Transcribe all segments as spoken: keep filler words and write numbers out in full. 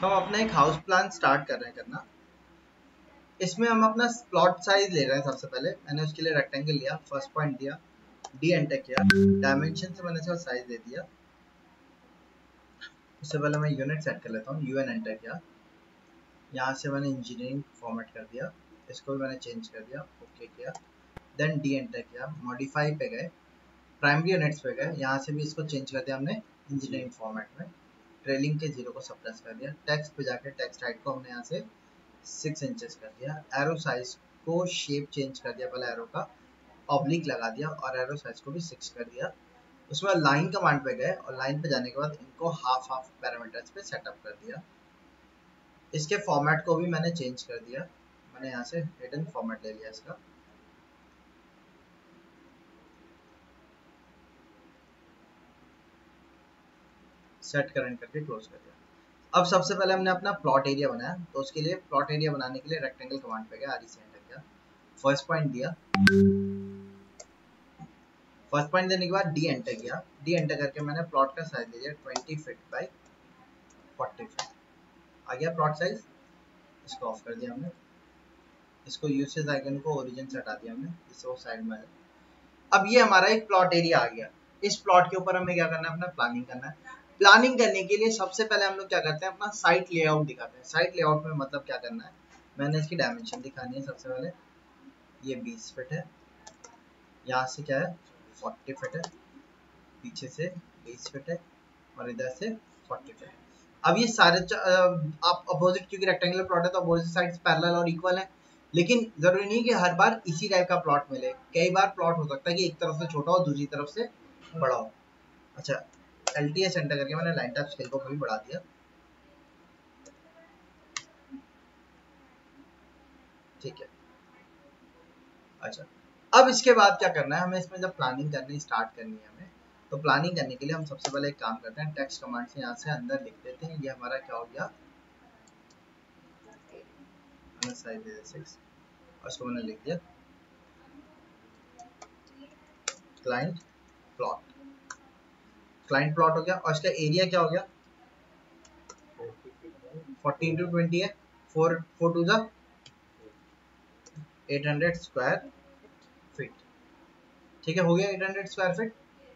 तो हम अपना एक हाउस प्लान स्टार्ट कर रहे हैं करना। इसमें हम अपना प्लॉट साइज ले रहे हैं। सबसे पहले मैंने उसके लिए रेक्टेंगल लिया, फर्स्ट पॉइंट दिया, डी एंटर किया, डायमेंशन से मैंने इसका साइज दे दिया। उससे पहले मैं यूनिट सेट कर लेता हूँ, यूएन एंटर किया, यहाँ से मैंने इंजीनियरिंग फॉर्मेट कर दिया, इसको भी मैंने चेंज कर दिया, ओके किया, देन डी एंटर किया, मॉडिफाई पे गए, प्राइमरी यूनिट्स पे गए, यहाँ से भी इसको चेंज कर दिया हमने इंजीनियरिंग फॉर्मेट में, ट्रेलिंग के जीरो को सप्रेस कर दिया, टेक्स्ट पे जाके टेक्स्ट हाइट को हमने यहाँ से सिक्स इंचेस कर दिया, एरो साइज को शेप चेंज कर दिया, पहले एरो का ऑब्लिक लगा दिया और एरो साइज को भी सिक्स कर दिया। उसके बाद लाइन कमांड पे गए और लाइन पे जाने के बाद इनको हाफ हाफ पैरामीटर्स पे सेटअप कर दिया। इसके फॉर्मेट को भी मैंने चेंज कर दिया, मैंने यहाँ से हिडन फॉर्मेट ले लिया इसका। सेट करंट करके क्लोज कर दिया। अब सबसे पहले हमने अपना प्लॉट एरिया बनाया, तो उसके लिए प्लॉट एरिया बनाने के लिए रेक्टेंगल कमांड पे गया, आर ई से एंटर किया, फर्स्ट पॉइंट दिया, फर्स्ट पॉइंट देने के बाद डी एंटर किया, डी एंटर करके मैंने प्लॉट का साइज ले लिया twenty feet by forty feet, आ गया प्लॉट साइज। इसको ऑफ कर दिया हमने, इसको यूसेज आइकन को ओरिजिन से हटा दिया हमने, इससे वो साइड में। अब ये हमारा एक प्लॉट एरिया आ गया। इस प्लॉट के ऊपर हमें क्या करना है, अपना प्लानिंग करना है। प्लानिंग करने के लिए सबसे पहले हम लोग क्या करते हैं, अपना साइट लेआउट दिखाते हैं। साइट लेआउट में मतलब क्या करना है, मैंने इसकी डायमेंशन दिखानी है। सबसे पहले ये बीस फीट है, यहाँ से क्या है फोर्टी फीट है, पीछे से बीस फीट है और इधर से फोर्टी फीट है। अब ये सारे आप अपोजिट, क्योंकि रेक्टेंगुलर प्लॉट है तो अपोजिट साइड्स पैरेलल और इक्वल है, लेकिन जरूरी नहीं कि हर बार इसी टाइप का प्लॉट मिले। कई बार प्लॉट हो सकता है कि एक तरफ से छोटा हो, दूसरी तरफ से बड़ा हो। अच्छा, एल टी एस एंटर करके मैंने लाइन टाइप स्केल को भी बढ़ा दिया। ठीक है, अच्छा अब इसके बाद क्या करना है हमें, इसमें जब प्लानिंग करनी स्टार्ट करनी है हमें, तो प्लानिंग करने के लिए हम सबसे पहले एक काम करते हैं, टेक्स्ट कमांड से यहाँ से अंदर लिख देते हैं। ये हमारा क्या हो गया, साइज दे दे सिक्स, और इसको मैंने लिख दिया क्लाइंट प्लॉट। क्लाइंट प्लॉट हो गया और इसका एरिया क्या हो गया, फोर्टी इंटू ट्वेंटी है, फोर फोर टू जा एट हंड्रेड स्क्वायर फीट। ठीक है, हो गया एट हंड्रेड स्क्वायर फीट।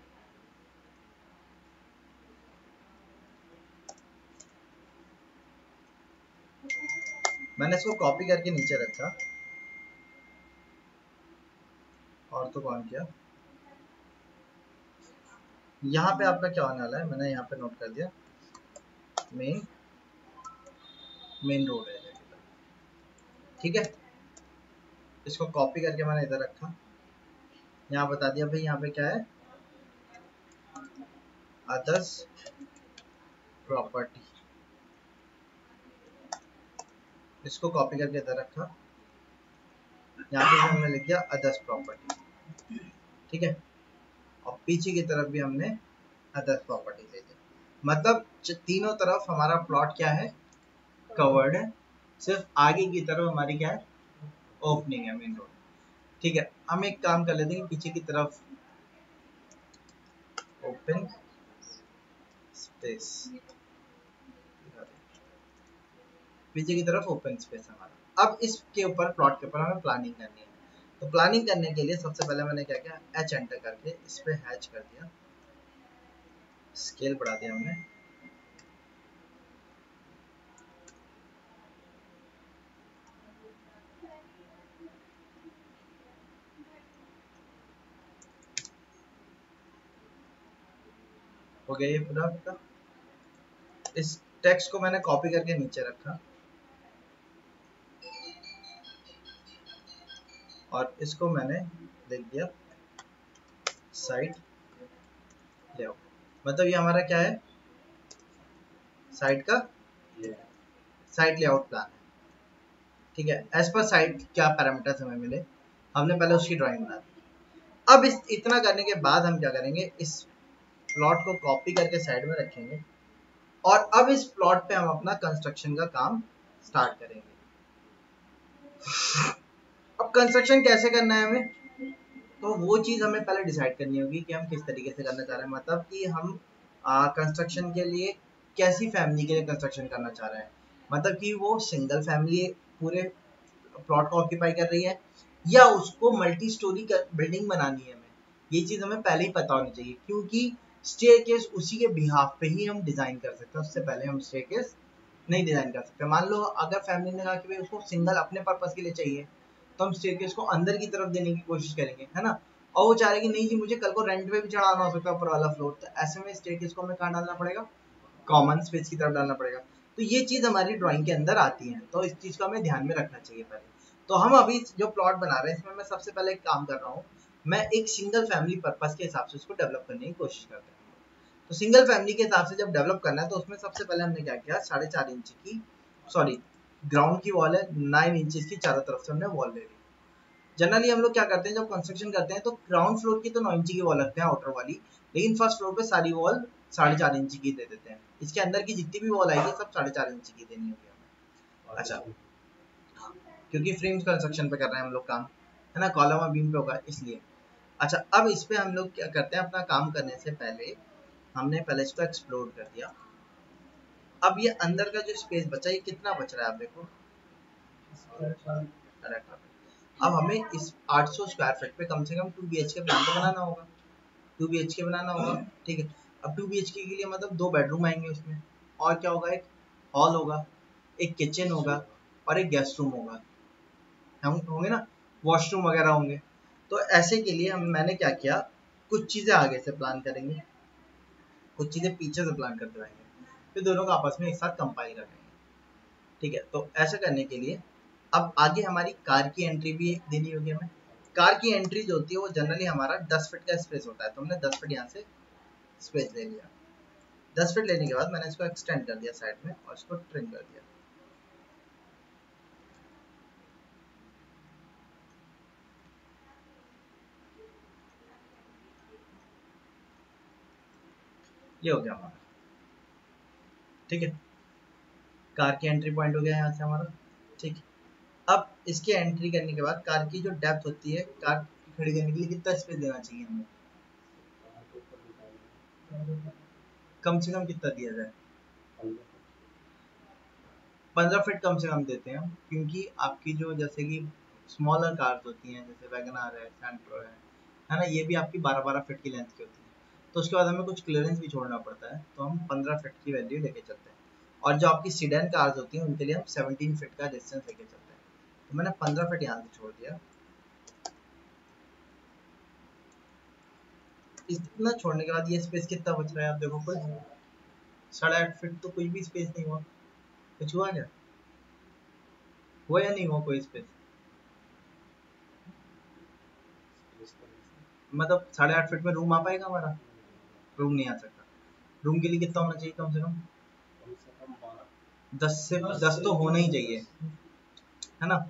मैंने इसको कॉपी करके नीचे रखा और तो कौन किया, यहाँ पे आपका क्या होने वाला है, मैंने यहाँ पे नोट कर दिया मेन मेन रोड है। ठीक है, इसको कॉपी करके मैंने इधर रखा, यहाँ बता दिया भाई यहाँ पे क्या है, अदर्स प्रॉपर्टी, इसको कॉपी करके इधर रखा, यहाँ पे भी हमने लिख दिया अदर्स प्रॉपर्टी। ठीक है, और पीछे की तरफ भी हमने अदर्स प्रॉपर्टी ले ली। मतलब तीनों तरफ हमारा प्लॉट क्या है, कवर्ड है, सिर्फ आगे की तरफ हमारी क्या है, ओपनिंग है, मेन रोड। ठीक है, हम एक काम कर लेते हैं, पीछे की तरफ ओपन स्पेस, पीछे की तरफ ओपन स्पेस हमारा। अब इसके ऊपर प्लॉट के ऊपर हमें प्लानिंग करनी है, तो प्लानिंग करने के लिए सबसे पहले मैंने क्या किया, एच एंटर करके इस पे हैच कर दिया, स्केल बढ़ा दिया हमने, हो गया ये पूरा आपका। इस टेक्स्ट को मैंने कॉपी करके नीचे रखा और इसको मैंने लिख दिया साइट लेआउट। मतलब ये हमारा क्या है, साइट का साइट लेआउट प्लान है। ठीक है, एज पर साइट क्या पैरामीटर्स हमें मिले, हमने पहले उसकी ड्राइंग बना दी। अब इस इतना करने के बाद हम क्या करेंगे, इस प्लॉट को कॉपी करके साइड में रखेंगे और अब इस प्लॉट पे हम अपना कंस्ट्रक्शन का काम स्टार्ट करेंगे। अब कंस्ट्रक्शन कैसे करना है हमें, तो वो चीज हमें पहले डिसाइड करनी होगी कि हम किस तरीके से करना चाह रहे हैं। मतलब कि हम कंस्ट्रक्शन के लिए कैसी फैमिली के लिए कंस्ट्रक्शन करना चाह रहे हैं, मतलब कि वो सिंगल फैमिली पूरे प्लॉट को ऑक्यूपाई कर रही है या उसको मल्टी स्टोरी बिल्डिंग बनानी है हमें, ये चीज हमें पहले ही पता होनी चाहिए, क्योंकि स्टेयरकेस उसी के बिहाफ पे ही हम डिजाइन कर सकते हैं, उससे पहले हम स्टेयरकेस नहीं डिजाइन कर सकते। मान लो अगर फैमिली ने कहा कि भाई उसको सिंगल अपने पर्पस के लिए चाहिए, तो हम स्टेयरकेस को अंदर की तरफ देने की कोशिश करेंगे, है ना, और वो चाह रहे कि नहीं जी मुझे कल को रेंट पे भी चढ़ाना हो सकता है ऊपर वाला फ्लोर, तो ऐसे में स्टेयरकेस को हमें कहाँ डालना पड़ेगा, कॉमन स्पेस की तरफ डालना पड़ेगा। तो ये चीज हमारी ड्राइंग के अंदर आती है, तो इस चीज को हमें ध्यान में रखना चाहिए पहले। तो हम अभी जो प्लॉट बना रहे हैं इसमें मैं सबसे पहले एक काम कर रहा हूँ, मैं एक सिंगल फैमिली पर्पस के हिसाब से उसको डेवलप करने की कोशिश करता हूँ। तो सिंगल फैमिली के हिसाब से जब डेवलप करना है तो उसमें सबसे पहले हमने क्या किया, साढ़े चार इंच की सॉरी ग्राउंड की वॉल है, नाइन इंचेस की चारों तरफ से हमने वॉल ले ली। जनरली हम लोग क्या करते हैं जब कंस्ट्रक्शन करते हैं तो ग्राउंड फ्लोर की तो नौ इंची की वॉल रखते हैं आउटर वाली, लेकिन फर्स्ट फ्लोर पे सारी वॉल साढ़े चार इंच की दे देते हैं, इसके अंदर की जितनी भी वॉल आएगी सब साढ़े चार इंच की देनी होगी हमें। अच्छा, क्योंकि फ्रेम कंस्ट्रक्शन पे कर रहे हैं हम लोग काम, है ना, कॉलम और बीम पे होगा इसलिए। अच्छा, अब इस पे हम लोग क्या करते हैं, अपना काम करने से पहले हमने पहले इसको एक्सप्लोर कर दिया। अब ये अंदर का जो स्पेस बचा, ये कितना बच रहा है आप देखो, अब हमें इस आठ सौ स्क्वायर फीट पे कम से कम टू बी एच के प्लान तो बनाना होगा, टू बी एच के बनाना होगा, ठीक है। अब टू बी एच के के लिए मतलब दो बेडरूम आएंगे उसमें, और क्या होगा, एक हॉल होगा, एक किचन होगा और एक गेस्ट रूम होगा, हम होंगे ना, वॉशरूम वगैरह होंगे। तो ऐसे के लिए हम मैंने क्या किया, कुछ चीज़ें आगे से प्लान करेंगे, कुछ चीज़ें पीछे से प्लान करते रहेंगे, फिर दोनों को आपस में एक साथ कंपाइल कर देंगे, ठीक है। तो ऐसा करने के लिए अब आगे हमारी कार की एंट्री भी देनी होगी हमें। कार की एंट्री जो होती है वो जनरली हमारा दस फीट का स्पेस होता है, तो हमने दस फीट यहाँ से स्पेस ले लिया। दस फीट लेने के बाद मैंने इसको एक्सटेंड कर दिया साइड में और इसको ट्रिम कर दिया। ये हो गया हमारा, ठीक है, कार की एंट्री पॉइंट हो गया यहाँ से हमारा, ठीक है। अब इसकी एंट्री करने के बाद कार की जो डेप्थ होती है, कार खड़ी करने के लिए कितना स्पेस देना चाहिए हमें, कम से कम कितना दिया जाए, पंद्रह फीट कम से कम देते हैं, क्योंकि आपकी जो जैसे कि स्मॉलर कार्स होती हैं जैसे वैगनआर है, सैंट्रो है है ना, ये भी आपकी बारह बारह फीट की लेंथ की होती है, तो उसके बाद हमें कुछ क्लियरेंस भी छोड़ना पड़ता है, तो हम पंद्रह फीट की वैल्यू लेके चलते हैं। और जो आपकी सीडन कार्स होती हैं उनके लिए हम सेवनटीन फीट का डिस्टेंस लेके चलते हैं, तो मैंने पंद्रह फीट यहाँ से छोड़ दिया। इतना छोड़ने के बाद ये स्पेस कितना बच रहा है आप देखो, कुछ साढ़े आठ फीट, तो कोई भी स्पेस नहीं हुआ, कुछ हुआ क्या, हुआ या नहीं हुआ कोई स्पेस, मतलब साढ़े आठ फीट में रूम आ पाएगा हमारा, रूम नहीं आ सकता। रूम के लिए कितना होना चाहिए कम से कम, दस से दस तो होना ही चाहिए, है ना।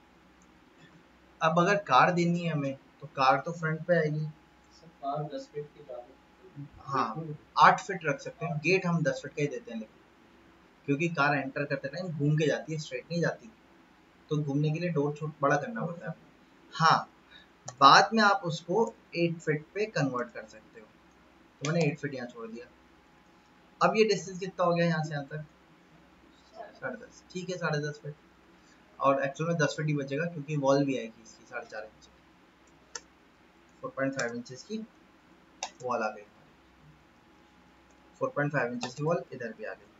अब अगर कार देनी है हमें तो कार तो फ्रंट पे आएगी, कार दस फीट की, हाँ आठ फीट रख सकते हैं, गेट हम दस फीट का ही देते हैं, लेकिन क्योंकि कार एंटर करते टाइम घूम के जाती है, स्ट्रेट नहीं जाती, तो घूमने के लिए डोर छोट बड़ा करना पड़ता है। हाँ, बाद में आप उसको एट फीट पे कन्वर्ट कर सकते हो, तो मैंने एट फीट यहाँ छोड़ दिया। अब ये डिस्टेंस कितना हो गया यहाँ से यहाँ तक, साढ़े दस, ठीक है, साढ़े दस फीट, और एक्चुअल में दस फीट ही बचेगा क्योंकि वॉल भी आएगी इसकी साढ़े चार inch, four point five inches की वॉल आ गई, फोर पॉइंट फाइव इंचेस की वॉल इधर भी आ गई।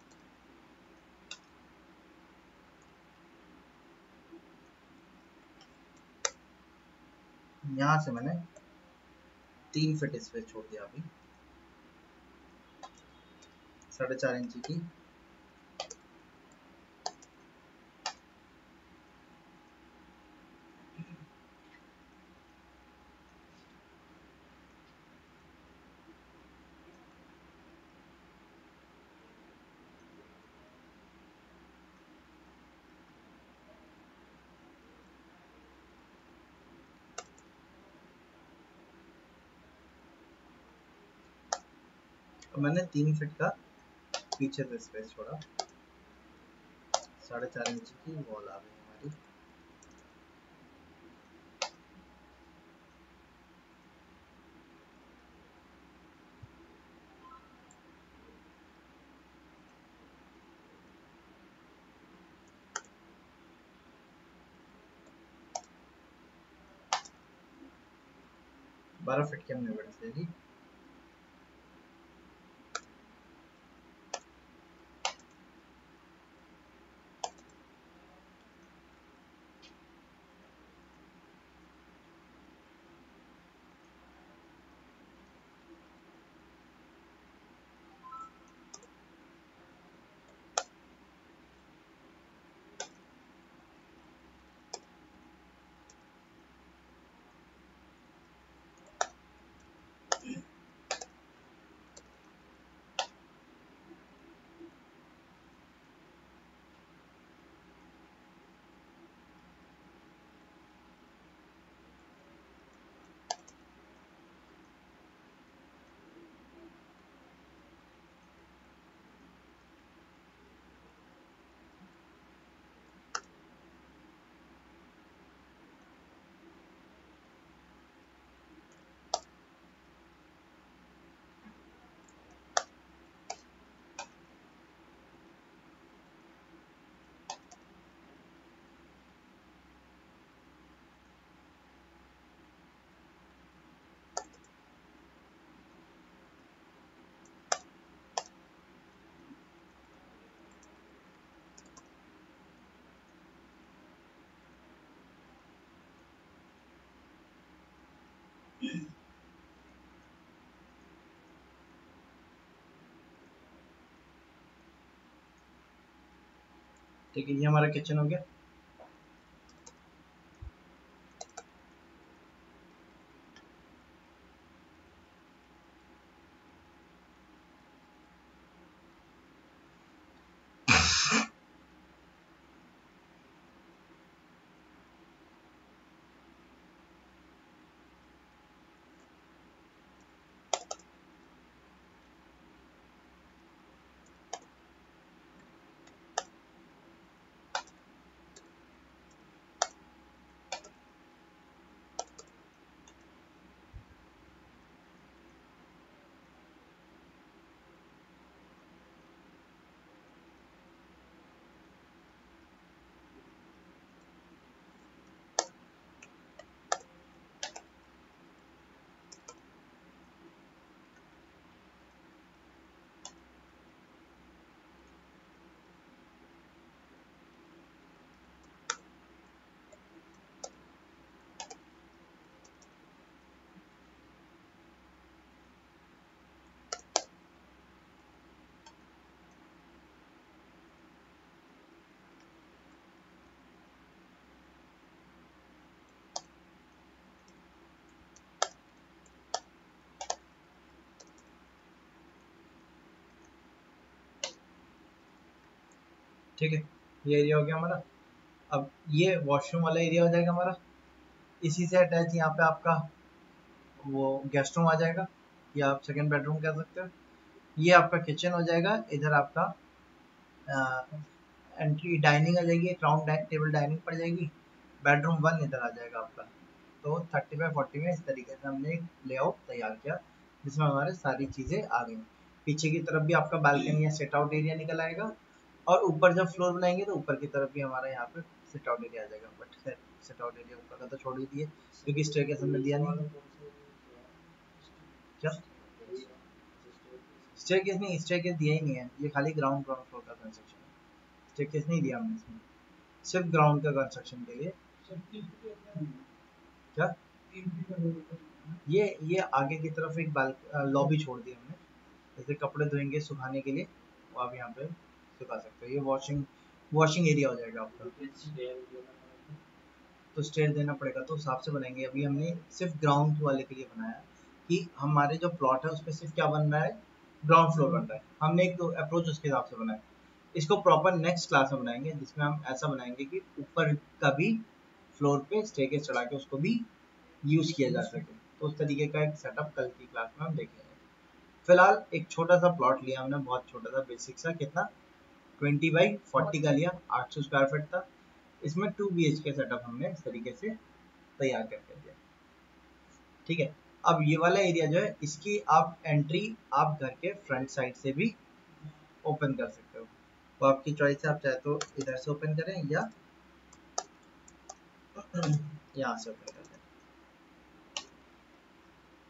यहाँ से मैंने तीन फीट स्पेस छोड़ दिया अभी, साढ़े चार इंच की, तो मैंने तीन फीट का पीछे से स्पेस छोड़ा, साढ़े चार इंच की वॉल आ गई हमारी। बारह फीट की हमने विड्थ ले ली। ठीक है, ये हमारा किचन हो गया। ठीक है, ये एरिया हो गया हमारा। अब ये वॉशरूम वाला एरिया हो जाएगा हमारा। इसी से अटैच यहाँ पे आपका वो गेस्ट रूम आ जाएगा, या आप सेकंड बेडरूम कह सकते हो। ये आपका किचन हो जाएगा। इधर आपका एंट्री डाइनिंग आ जाएगी, एक राउंड टेबल डाइनिंग पड़ जाएगी। बेडरूम वन इधर आ जाएगा आपका। तो थर्टी बाई फोर्टी में इस तरीके से हमने एक लेआउट तैयार किया, जिसमें हमारे सारी चीज़ें आ गई। पीछे की तरफ भी आपका बालकनी या सेट आउट एरिया निकल आएगा, और ऊपर जब फ्लोर बनाएंगे तो ऊपर की तरफ भी हमारा यहाँ पे सेट आउट एरिया आ जाएगा। बट खैर सेट आउट एरिया ऊपर का तो छोड़ ही दिए, क्योंकि स्टेयरकेस हमने दिया नहीं। क्या स्टेयरकेस? नहीं, स्टेयरकेस दिया ही नहीं है, ये खाली ग्राउंड ग्राउंड फ्लोर का कंस्ट्रक्शन है। स्टेयरकेस नहीं दिया हमने इसमें, सिर्फ ग्राउंड का कंस्ट्रक्शन के लिए। क्या ये ये आगे की तरफ एक बाल लॉबी छोड़ दी हमने, जैसे कपड़े धोएंगे सुखाने के लिए, वो आप यहाँ पे सुखा सकते हो। ये वॉशिंग वॉशिंग एरिया हो जाएगा आपका। तो स्टेयर देना पड़ेगा, तो उस हिसाब से बनाएंगे। अभी हमने सिर्फ ग्राउंड वाले के लिए बनाया कि हमारे जो प्लॉट है उसमें सिर्फ क्या बन रहा है, ग्राउंड फ्लोर बन रहा है। हमने एक तो अप्रोच उसके हिसाब से बनाया। इसको प्रॉपर नेक्स्ट क्लास में बनाएंगे, जिसमें हम ऐसा बनाएंगे कि ऊपर का भी फ्लोर पे स्टेयरकेस चढ़ा के उसको भी यूज किया जा सके। तो उस तरीके का एक सेटअप कल की क्लास में हम देखेंगे। फिलहाल एक छोटा सा प्लॉट लिया हमने, बहुत छोटा सा, बेसिक सा। कितना? ट्वेंटी बाई फोर्टी का लिया, आठ सौ स्क्वायर फीट था। इसमें टू बी एच के सेटअप हमने इस तरीके से तैयार करके दिया। ठीक है, अब ये वाला एरिया जो है, इसकी आप एंट्री आप घर के फ्रंट साइड से भी ओपन कर सकते हो। तो आपकी चॉइस है, आप चाहे तो इधर से ओपन करें या यहाँ से ओपन करें।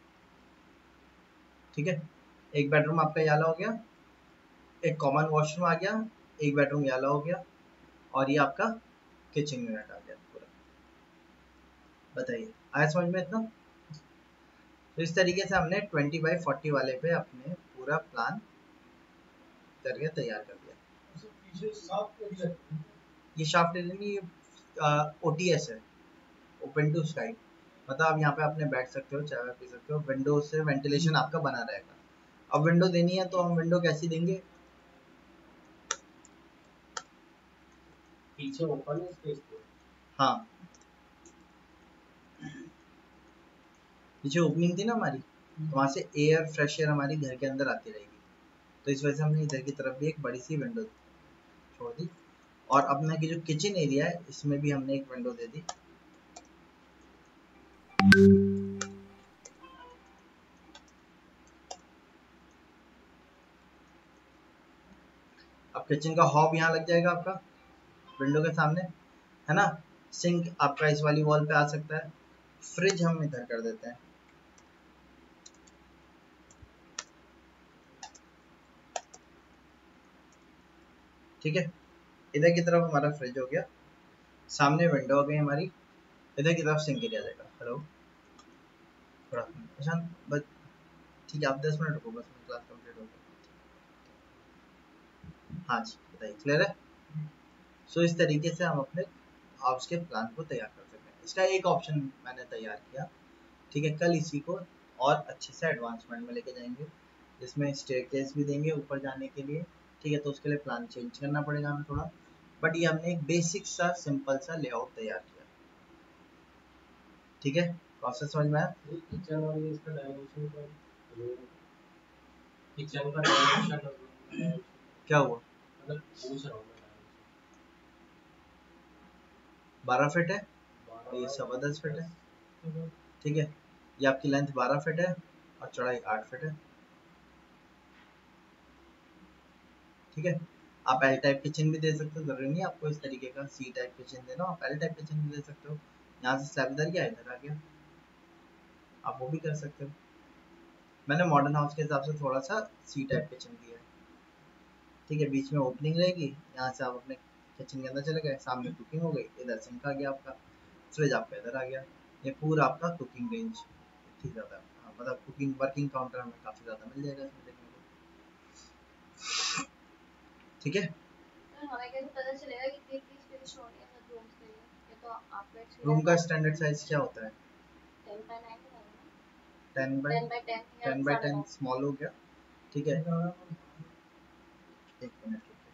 ठीक है, एक बेडरूम आपका ये वाला हो गया, एक कॉमन वॉशरूम आ गया, एक बेडरूम ये वाला हो गया, और ये आपका किचन यूनिट आ गया पूरा। बताइए आया समझ में इतना? तो इस तरीके से हमने ट्वेंटी बाई फोर्टी वाले पे अपने पूरा प्लान करके तैयार कर दिया। ये शाफ्ट नहीं, ये ओ टी एस है, ओपन टू स्काई, मतलब आप यहाँ पे अपने बैठ सकते हो, चाय पी सकते हो, विंडो से वेंटिलेशन आपका बना रहेगा। अब विंडो देनी है तो हम विंडो कैसी देंगे? पीछे ओपन है स्पेस पे। हाँ, पीछे ओपनिंग थी ना हमारी, तो वहाँ से एयर फ्रेश एयर हमारी घर के अंदर आती रहेगी, तो इस वजह से हमने इधर की तरफ भी एक बड़ी सी विंडो छोड़ दी। और अपना की जो किचन एरिया है इसमें भी हमने एक विंडो दे दी। अब किचन का हॉब यहाँ लग जाएगा आपका विंडो के सामने, है ना। सिंक आपका इस वाली वॉल पे आ सकता है। फ्रिज हम इधर कर देते हैं, ठीक है। इधर की तरफ हमारा फ्रिज हो गया, सामने विंडो हो गई हमारी, इधर की तरफ सिंक एरिया जाएगा। हेलो थोड़ा प्रशांत, बस ठीक है, आप दस मिनट रुको, बस मेरी क्लास कंप्लीट हो गई। हाँ जी बताइए, क्लियर है? सो इस तरीके से हम अपने हाउस के प्लान को तैयार कर सकते हैं। इसका एक ऑप्शन मैंने तैयार किया, ठीक है। कल इसी को और अच्छे से एडवांसमेंट में लेके जाएंगे, जिसमें स्टेयरकेस भी देंगे ऊपर जाने के लिए, ठीक है। तो उसके लिए प्लान चेंज करना पड़ेगा हमें थोड़ा, बट ये हमने एक बेसिक सा सिंपल सा लेआउट तैयार किया, ठीक है। प्रोसेस समझ में आया? किचन और ये इसका डायमेंशन का किचन का डायमेंशन क्या हुआ? मतलब पूछ रहा हूँ मैं, बारह फिट है और ये सवा दस फिट है, ठीक है। ये आपकी लेंथ बारह फिट है और चौड़ाई आठ फिट है, ठीक है। आप एल टाइप किचन भी दे सकते हो, जरूरी नहीं आपको इस तरीके का सी टाइप किचन देना, आप एल टाइप किचन भी दे सकते हो। यहाँ से स्लैब इधर गया, इधर आ गया, आप वो भी कर सकते हो। मैंने मॉडर्न हाउस के हिसाब से थोड़ा सा सी टाइप किचन दिया है, ठीक है। बीच में ओपनिंग रहेगी, यहाँ से आप अपने किचन के अंदर चले गए, सामने कुकिंग हो गई, इधर सिंक आ गया आपका, फ्रिज आपका इधर आ गया। ये पूरा आपका कुकिंग रेंज ठीक ज़्यादा, हाँ, मतलब कुकिंग वर्किंग काउंटर हमें काफ़ी ज़्यादा मिल जाएगा इसमें देखने को, ठीक है। हमें कैसे पता चलेगा कि कितनी स्पेस छोड़नी है सब रूम्स के लिए? ये तो आपका एक्सपीरियंस। रूम का स्टैंडर्ड साइज क्या होता है? टेन बाय नाइन है ना? Ten by ten by ten या टेन बाय साढ़े टेन नौ। स्मॉल हो गया, ठीक है। एक मिनट